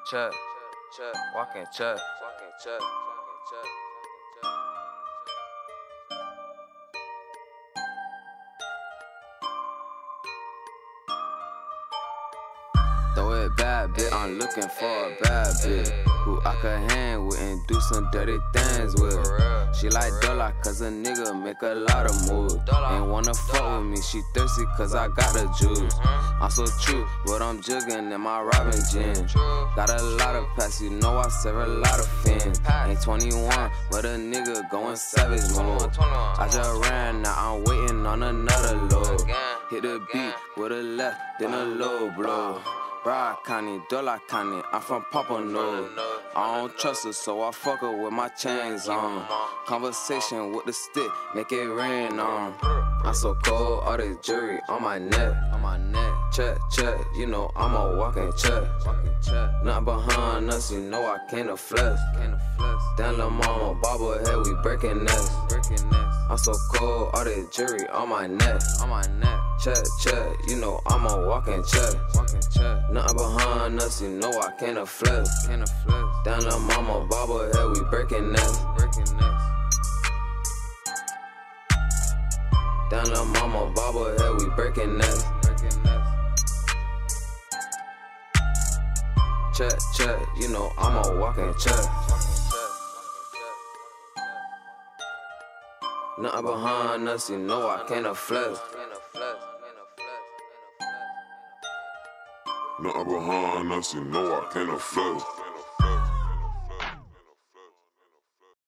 check, walking check, walking check. Throw it back, bitch, I'm looking for a bad bitch who I could hang with and do some dirty things with. She like dollar cause a nigga make a lot of moves. Ain't wanna fuck with me, she thirsty cause I got the juice. I'm so true, but I'm jugging in my Robin jeans. Got a lot of packs, you know I serve a lot of fins. Ain't 21, but a nigga going savage mode. I just ran, now I'm waiting on another load. Hit the beat with a left, then a low blow. Bride Connie, Dollar Connie, I'm from Pompano. I don't trust her, so I fuck her with my chains on. Conversation with the stick, make it rain on. I'm so cold, all this jewelry on my neck. Check, check, you know I'm a walking check. Nothing behind us, you know I can't flex. Damn lil' mama, bobblehead, we breaking necks. I'm so cold, all this jewelry on my neck. Check, check, you know I'm a walking check. Nothing behind us, you know I can't flex. Damn lil' mama, bobblehead, we breaking necks. Damn lil' mama, bobblehead, we breaking necks. Check, check, you know I'm a walking check. Nothing behind us, you know I can't flex. Nothing behind us, you know I can't flex.